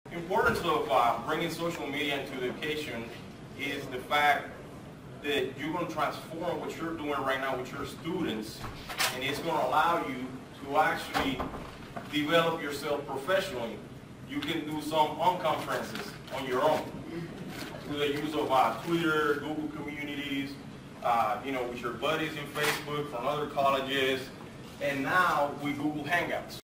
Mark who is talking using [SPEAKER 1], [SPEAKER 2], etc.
[SPEAKER 1] Importance of bringing social media into education is the fact that you're going to transform what you're doing right now with your students, and it's going to allow you to actually develop yourself professionally. You can do some unconferences on your own through the use of Twitter, Google Communities, with your buddies in Facebook from other colleges, and now with Google Hangouts.